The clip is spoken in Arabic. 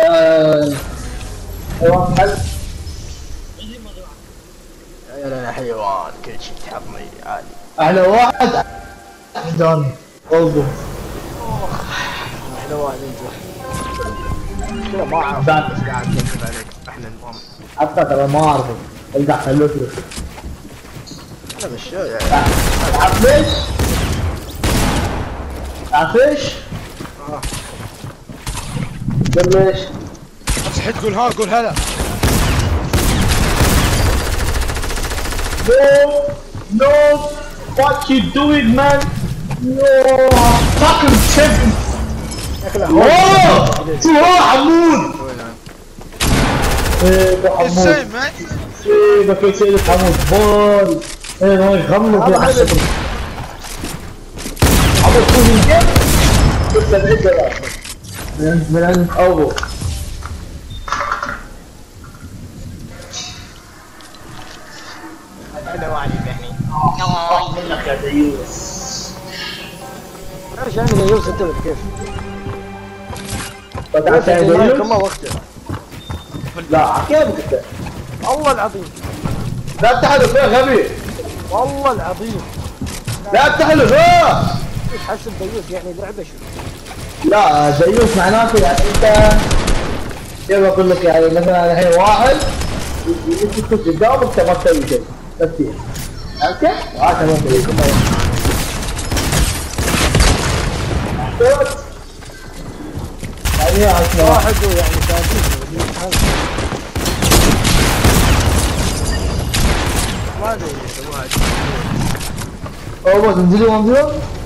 واحد. يا حيوان كل شيء تحطني عادي. احلى واحد جوني والله. احلى واحد انت. كذا ما اعرف ايش قاعد نكتب عليك احنا نظام. حتى ترى ما اعرفه ارجع خلوك له. انا مش يعني. تعرف ليش؟ تعرف ليش؟ قول ليش؟ تحب تقول ها قول هلا. No, what you doing man? No, fucking shit. اوه شو حمود. ايه ده حمود. ايه ده في سيدة حمود بول. ايه ما يغمض يا حسن. حمود شو الجيم؟ لسه بعيد من عند ابو. احلى واحد يعني. منك يا ديوس. ايش يعني ديوس انت كيف؟ فتحت يا ديوس؟ كم وقته؟ لا كيف انت؟ والله العظيم. لا تحلف يا غبي. والله العظيم. لا تحلف ايش حسب ديوس يعني لعبه شو؟ لا ديوس معناته يعني انت كيف اقول لك يعني مثلا الحين واحد يدخل قدامك انت ما تسوي شيء بس كذا فهمت كيف؟ هذا ما تسوي يعني واحد يعني ثاني ما ادري واحد. اوه تنزلوا